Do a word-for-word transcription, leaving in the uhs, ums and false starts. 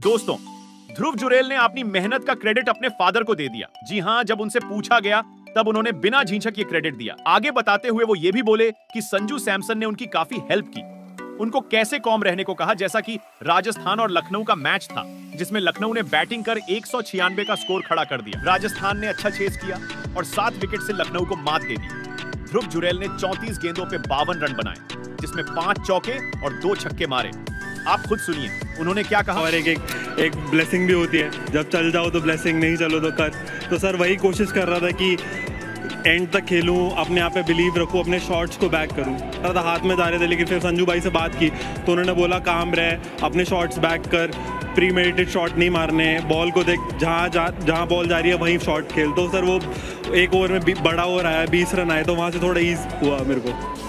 दोस्तों, ध्रुव जुरैल ने अपनी मेहनत का क्रेडिट अपने फादर को दे दिया। जी हाँ, जब उनसे पूछा गया तब उन्होंने बिना झिझक ये क्रेडिट दिया। आगे बताते हुए वो ये भी बोले कि संजू सैमसन ने उनकी काफी हेल्प की, उनको कैसे कॉम रहने को कहा, जैसा कि राजस्थान और लखनऊ का मैच था जिसमें लखनऊ ने बैटिंग कर एक सौ छियानवे का स्कोर खड़ा कर दिया। राजस्थान ने अच्छा चेस किया और सात विकेट से लखनऊ को मात दे दी। ध्रुव जुरैल ने चौंतीस गेंदों पे बावन रन बनाए, जिसमें पांच चौके और दो छक्के मारे। आप खुद सुनिए उन्होंने क्या कहा। और एक एक एक ब्लेसिंग भी होती है, जब चल जाओ तो ब्लेसिंग, नहीं चलो तो कर। तो सर वही कोशिश कर रहा था कि एंड तक खेलूं, अपने आप पे बिलीव रखूं, अपने शॉट्स को बैक करूं। था हाथ में जा रहे थे, लेकिन फिर संजू भाई से बात की तो उन्होंने बोला काम रहे, अपने शॉट्स बैक कर, प्री मेडिटेड शॉट नहीं मारने, बॉल को देख, जहाँ जहाँ बॉल जा रही है वहीं शॉट खेल। तो सर वो एक ओवर में बड़ा ओवर आया, बीस रन आए, तो वहाँ से थोड़ा ईज हुआ मेरे को।